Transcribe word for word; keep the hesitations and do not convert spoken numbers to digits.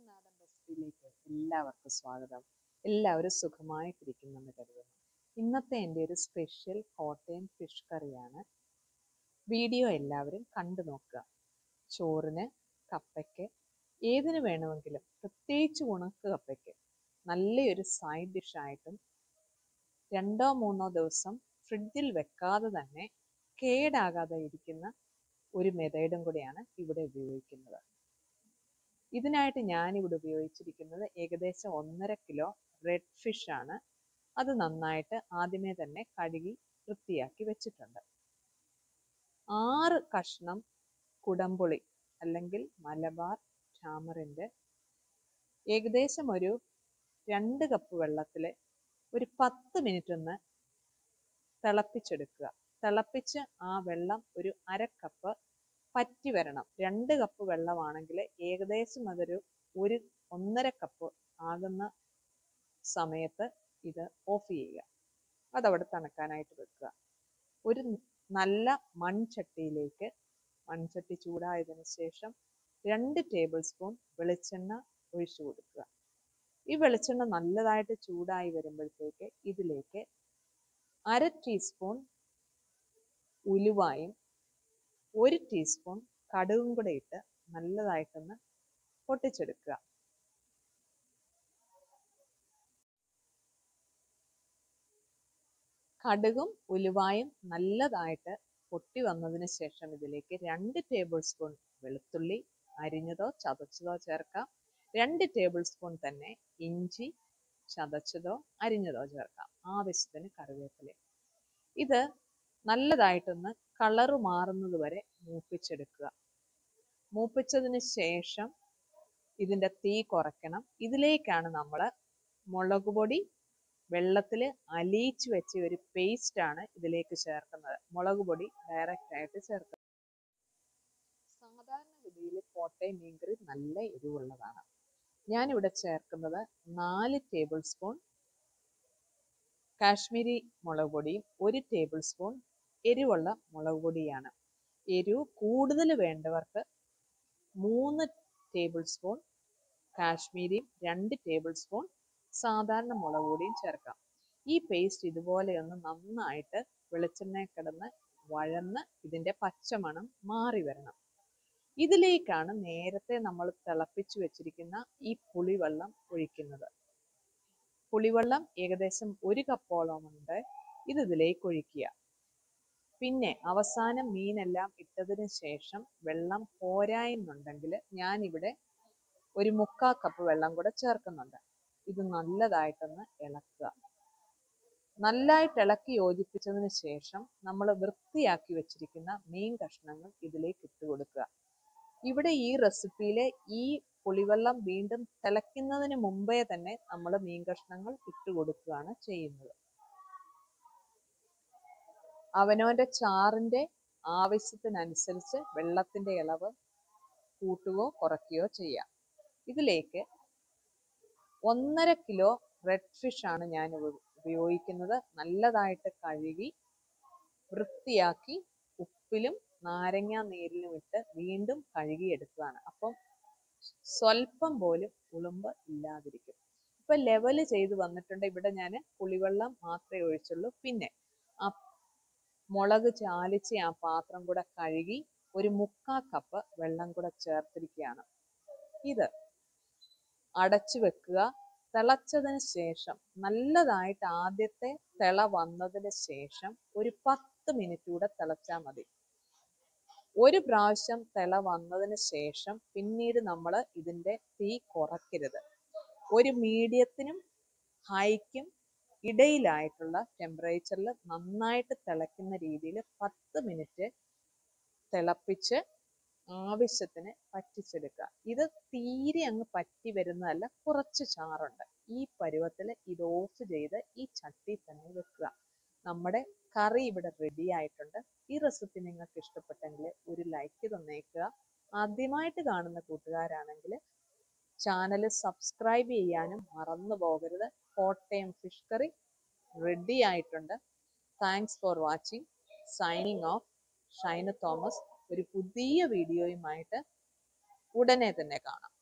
നാടൻ റെസിപ്പിയിലേക്ക് എല്ലാവർക്കും സ്വാഗതം. എല്ലാവരും സുഖമായിട്ടിരിക്കുന്നെന്ന് കരുതുന്നു. ഇന്നത്തെ എൻ്റെ ഒരു സ്പെഷ്യൽ കോട്ടയം ഫിഷ് കറിയാണ്. വീഡിയോ എല്ലാവരും കണ്ടു നോക്കുക. ചോറിന്, കപ്പയ്ക്ക്, ഏതിന് വേണമെങ്കിലും, പ്രത്യേകിച്ച് ഉണക്ക് കപ്പയ്ക്ക് നല്ലൊരു സൈഡ് ഡിഷായിട്ടും രണ്ടോ മൂന്നോ ദിവസം ഫ്രിഡ്ജിൽ വെക്കാതെ തന്നെ കേടാകാതെ ഇരിക്കുന്ന ഒരു മെത്തേഡും കൂടിയാണ് ഇവിടെ ഉപയോഗിക്കുന്നത്. ഇതിനായിട്ട് ഞാനിവിടെ ഉപയോഗിച്ചിരിക്കുന്നത് ഏകദേശം ഒന്നര കിലോ റെഡ് ഫിഷ് ആണ്. അത് നന്നായിട്ട് ആദ്യമേ തന്നെ കഴുകി വൃത്തിയാക്കി വെച്ചിട്ടുണ്ട്. ആറ് കഷ്ണം കുടംപുളി അല്ലെങ്കിൽ മലബാർ ടാമറിൻഡ് ഏകദേശം ഒരു രണ്ട് കപ്പ് വെള്ളത്തിൽ ഒരു പത്ത് മിനിറ്റ് ഒന്ന് തിളപ്പിച്ചെടുക്കുക. തിളപ്പിച്ച് ആ വെള്ളം ഒരു അര കപ്പ് പറ്റി വരണം. രണ്ട് കപ്പ് വെള്ളമാണെങ്കിൽ ഏകദേശം അതൊരു ഒരു ഒന്നര കപ്പ് ആകുന്ന സമയത്ത് ഇത് ഓഫ് ചെയ്യുക. അതവിടെ തണുക്കാനായിട്ട് വെക്കുക. ഒരു നല്ല മൺചട്ടിയിലേക്ക് മൺചട്ടി ചൂടായതിനു ശേഷം രണ്ട് ടേബിൾ സ്പൂൺ വെളിച്ചെണ്ണ ഒഴിച്ചു കൊടുക്കുക. ഈ വെളിച്ചെണ്ണ നല്ലതായിട്ട് ചൂടായി വരുമ്പോഴത്തേക്ക് ഇതിലേക്ക് അര ടീസ്പൂൺ ഉലുവായും ഒരു ടീസ്പൂൺ കടുകും കൂടെ ഇട്ട് നല്ലതായിട്ടൊന്ന് പൊട്ടിച്ചെടുക്കുക. കടുകും ഉലുവായും നല്ലതായിട്ട് പൊട്ടി വന്നതിന് ശേഷം ഇതിലേക്ക് രണ്ട് ടേബിൾ സ്പൂൺ വെളുത്തുള്ളി അരിഞ്ഞതോ ചതച്ചതോ ചേർക്കാം. രണ്ട് ടേബിൾ സ്പൂൺ തന്നെ ഇഞ്ചി ചതച്ചതോ അരിഞ്ഞതോ ചേർക്കാം. ആവശ്യത്തിന് കറിവേപ്പില. ഇത് നല്ലതായിട്ടൊന്ന് കളറ് മാറുന്നത് വരെ മൂപ്പിച്ചെടുക്കുക. മൂപ്പിച്ചതിന് ശേഷം ഇതിൻ്റെ തീ കുറയ്ക്കണം. ഇതിലേക്കാണ് നമ്മൾ മുളക് പൊടി വെള്ളത്തിൽ അലിയിച്ച് വെച്ച ഒരു പേസ്റ്റാണ് ഇതിലേക്ക് ചേർക്കുന്നത്. മുളക് പൊടി ഡയറക്റ്റ് ആയിട്ട് ചേർക്കുന്നത്. സാധാരണഗതിയിൽ കോട്ടയം മീൻകറി നല്ല എരിവുള്ളതാണ്. ഞാനിവിടെ ചേർക്കുന്നത് നാല് ടേബിൾ സ്പൂൺ കാശ്മീരി മുളക് പൊടിയും ഒരു ടേബിൾ സ്പൂൺ എരിവുള്ള മുളക് പൊടിയാണ്. എരിവ് കൂടുതൽ വേണ്ടവർക്ക് മൂന്ന് ടേബിൾ സ്പൂൺ കാശ്മീരിയും രണ്ട് ടേബിൾ സ്പൂൺ സാധാരണ മുളക് പൊടിയും ചേർക്കാം. ഈ പേസ്റ്റ് ഇതുപോലെ ഒന്ന് നന്നായിട്ട് വെളിച്ചെണ്ണയിൽ കിടന്ന് വഴന്ന് ഇതിൻ്റെ പച്ചമണം മാറി വരണം. ഇതിലേക്കാണ് നേരത്തെ നമ്മൾ തിളപ്പിച്ചു വെച്ചിരിക്കുന്ന ഈ പുളിവെള്ളം ഒഴിക്കുന്നത്. പുളിവെള്ളം ഏകദേശം ഒരു കപ്പോളം ഉണ്ട്. ഇത് ഇതിലേക്ക് ഒഴിക്കുക. പിന്നെ അവസാനം മീനെല്ലാം ഇട്ടതിന് ശേഷം വെള്ളം പോരായെന്നുണ്ടെങ്കിൽ ഞാനിവിടെ ഒരു മുക്കാൽ കപ്പ് വെള്ളം കൂടെ ചേർക്കുന്നുണ്ട്. ഇത് നല്ലതായിട്ടൊന്ന് ഇളക്കുക. നല്ലതായിട്ട് ഇളക്കി യോജിപ്പിച്ചതിന് ശേഷം നമ്മൾ വൃത്തിയാക്കി വെച്ചിരിക്കുന്ന മീൻ കഷ്ണങ്ങൾ ഇതിലേക്ക് ഇട്ട് കൊടുക്കുക. ഇവിടെ ഈ റെസിപ്പിയിലെ ഈ പുളിവെള്ളം വീണ്ടും തിളയ്ക്കുന്നതിന് മുമ്പേ തന്നെ നമ്മൾ മീൻ കഷ്ണങ്ങൾ ഇട്ട് കൊടുക്കുകയാണ് ചെയ്യുന്നത്. അവനവൻ്റെ ചാറിൻ്റെ ആവശ്യത്തിനനുസരിച്ച് വെള്ളത്തിൻ്റെ ഇളവ് കൂട്ടുകയോ കുറയ്ക്കുകയോ ചെയ്യാം. ഇതിലേക്ക് ഒന്നര കിലോ റെഡ് ഫിഷ് ആണ് ഞാൻ ഉപയോഗിക്കുന്നത്. നല്ലതായിട്ട് കഴുകി വൃത്തിയാക്കി ഉപ്പിലും നാരങ്ങ നീരിലും ഇട്ട് വീണ്ടും കഴുകിയെടുക്കുകയാണ്. അപ്പം സ്വല്പം പോലും ഉളുമ്പ് ഇല്ലാതിരിക്കും. ഇപ്പം ലെവല് ചെയ്ത് വന്നിട്ടുണ്ട്. ഇവിടെ ഞാൻ പുളിവെള്ളം മാത്രമേ ഒഴിച്ചുള്ളൂ. പിന്നെ ആ മുളക് ചാലിച്ച് ആ പാത്രം കൂടെ കഴുകി ഒരു മുക്കാൽ കപ്പ് വെള്ളം കൂടെ ചേർത്തിരിക്കുകയാണ്. ഇത് അടച്ചു വെക്കുക. തിളച്ചതിന് ശേഷം നല്ലതായിട്ട് ആദ്യത്തെ തിള വന്നതിന് ശേഷം ഒരു പത്ത് മിനിറ്റ് കൂടെ തിളച്ചാൽ മതി. ഒരു പ്രാവശ്യം തിള വന്നതിന് ശേഷം പിന്നീട് നമ്മൾ ഇതിൻ്റെ തീ കുറയ്ക്കരുത്. ഒരു മീഡിയത്തിനും ഹൈക്കും ഇടയിലായിട്ടുള്ള ടെമ്പറേച്ചറിൽ നന്നായിട്ട് തിളയ്ക്കുന്ന രീതിയിൽ പത്ത് മിനിറ്റ് തിളപ്പിച്ച് ആവശ്യത്തിന് പറ്റിച്ചെടുക്കുക. ഇത് തീരെ അങ്ങ് പറ്റി വരുന്നതല്ല, കുറച്ച് ചാറുണ്ട്. ഈ പരുവത്തിൽ ഇത് ഓഫ് ചെയ്ത് ഈ ചട്ടി തന്നെ വെക്കുക. നമ്മുടെ കറി ഇവിടെ റെഡി ആയിട്ടുണ്ട്. ഈ റെസിപ്പി നിങ്ങൾക്ക് ഇഷ്ടപ്പെട്ടെങ്കിൽ ഒരു ലൈക്ക് തന്നേക്കുക. ആദ്യമായിട്ട് കാണുന്ന കൂട്ടുകാരാണെങ്കിൽ ചാനൽ സബ്സ്ക്രൈബ് ചെയ്യാനും മറന്നു പോകരുത്. കോട്ടയം ഫിഷ് കറി റെഡി ആയിട്ടുണ്ട്. Thanks for watching. Signing off. Shaina Thomas. ഒരു പുതിയ വീഡിയോയുമായിട്ട് ഉടനെ തന്നെ കാണാം.